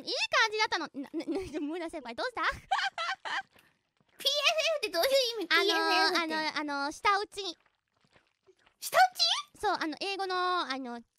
い感じだったの。ムーナ先輩どうした？ PFF ってどういう意味？ PFF って舌打ち。 舌打ち？ そう、英語の、